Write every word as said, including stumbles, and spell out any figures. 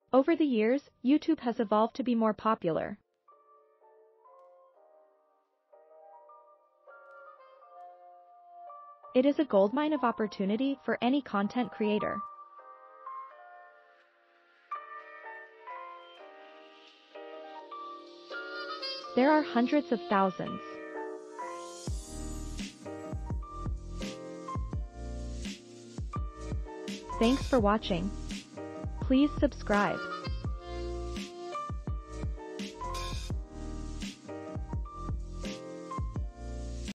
Over the years, YouTube has evolved to be more popular. It is a goldmine of opportunity for any content creator. There are hundreds of thousands. Thanks for watching. Please subscribe.